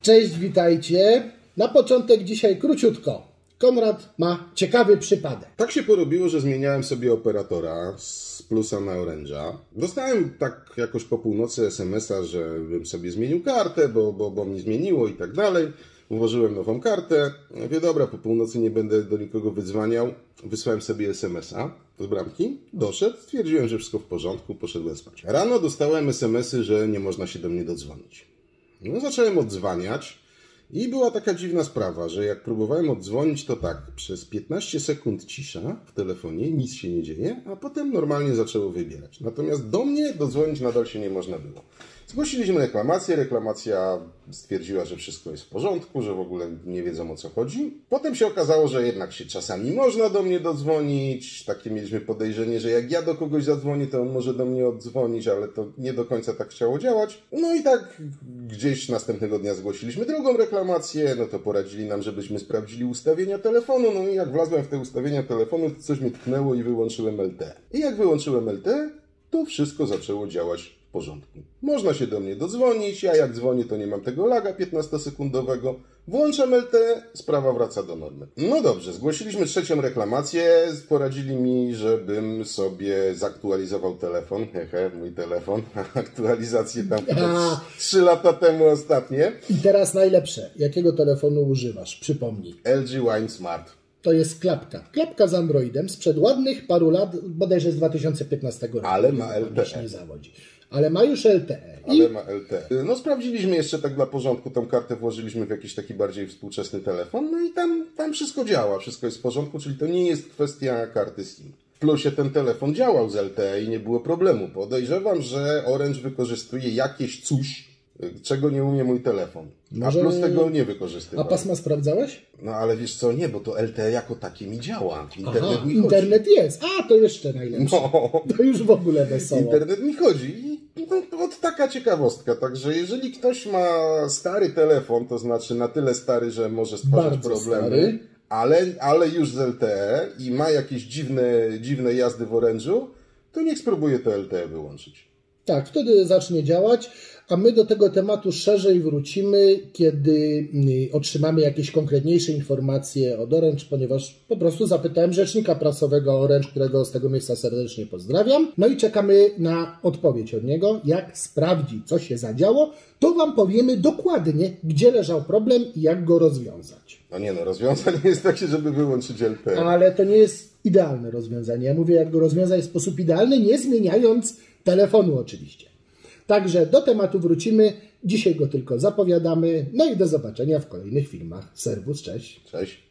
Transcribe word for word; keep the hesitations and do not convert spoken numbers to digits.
Cześć, witajcie. Na początek dzisiaj króciutko. Konrad ma ciekawy przypadek. Tak się porobiło, że zmieniałem sobie operatora z Plusa na Orange'a. Dostałem tak jakoś po północy es em es a, że bym sobie zmienił kartę, bo, bo, bo mi zmieniło i tak dalej. Ułożyłem nową kartę. Mówię, dobra, po północy nie będę do nikogo wydzwaniał. Wysłałem sobie es em es a z bramki. Doszedł, stwierdziłem, że wszystko w porządku, poszedłem spać. Rano dostałem es em es y, że nie można się do mnie dodzwonić. No, zacząłem oddzwaniać. I była taka dziwna sprawa, że jak próbowałem oddzwonić, to tak, przez piętnaście sekund cisza w telefonie, nic się nie dzieje, a potem normalnie zaczęło wybierać. Natomiast do mnie dodzwonić nadal się nie można było. Zgłosiliśmy reklamację, reklamacja stwierdziła, że wszystko jest w porządku, że w ogóle nie wiedzą, o co chodzi. Potem się okazało, że jednak się czasami można do mnie dodzwonić. Takie mieliśmy podejrzenie, że jak ja do kogoś zadzwonię, to on może do mnie oddzwonić, ale to nie do końca tak chciało działać. No i tak gdzieś następnego dnia zgłosiliśmy drugą reklamację, no to poradzili nam, żebyśmy sprawdzili ustawienia telefonu. No i jak wlazłem w te ustawienia telefonu, to coś mi tknęło i wyłączyłem el te e. I jak wyłączyłem el te e, to wszystko zaczęło działać w porządku. Można się do mnie dodzwonić, ja jak dzwonię, to nie mam tego laga piętnastosekundowego. Włączam el te e, sprawa wraca do normy. No dobrze, zgłosiliśmy trzecią reklamację, poradzili mi, żebym sobie zaktualizował telefon. Hehe, mój telefon. Aktualizację tam trzy lata temu ostatnie. I teraz najlepsze. Jakiego telefonu używasz? Przypomnij. el gie Wine Smart. To jest klapka. Klapka z Androidem sprzed ładnych paru lat, bodajże z dwa tysiące piętnastego roku. Ale ma el te e. Nie zawodzi. Ale ma już el te e. I... Ale ma el te e. No sprawdziliśmy jeszcze tak dla porządku, tą kartę włożyliśmy w jakiś taki bardziej współczesny telefon, no i tam, tam wszystko działa, wszystko jest w porządku, czyli to nie jest kwestia karty SIM. W Plusie ten telefon działał z el te e i nie było problemu. Podejrzewam, że Orange wykorzystuje jakieś coś, czego nie umie mój telefon. Może... A Plus tego nie wykorzystywał. A pasma sprawdzałeś? No ale wiesz co, nie, bo to el te e jako takie mi działa. Internet Aha, mi internet chodzi. Jest. A, to jeszcze najlepsze. No. To już w ogóle wesoło. Internet mi chodzi. I no, od taka ciekawostka. Także jeżeli ktoś ma stary telefon, to znaczy na tyle stary, że może stwarzać Bardzo problemy, stary. ale, ale już z el te e i ma jakieś dziwne, dziwne jazdy w Orange'u, to niech spróbuje to el te e wyłączyć. Tak, wtedy zacznie działać, a my do tego tematu szerzej wrócimy, kiedy otrzymamy jakieś konkretniejsze informacje od Orange, ponieważ po prostu zapytałem rzecznika prasowego Orange, którego z tego miejsca serdecznie pozdrawiam. No i czekamy na odpowiedź od niego. Jak sprawdzi, co się zadziało, to Wam powiemy dokładnie, gdzie leżał problem i jak go rozwiązać. No nie no, rozwiązanie jest takie, żeby wyłączyć el te e. Ale to nie jest idealne rozwiązanie. Ja mówię, jak go rozwiązać w sposób idealny, nie zmieniając telefonu oczywiście. Także do tematu wrócimy. Dzisiaj go tylko zapowiadamy. No i do zobaczenia w kolejnych filmach. Serwus, cześć. Cześć.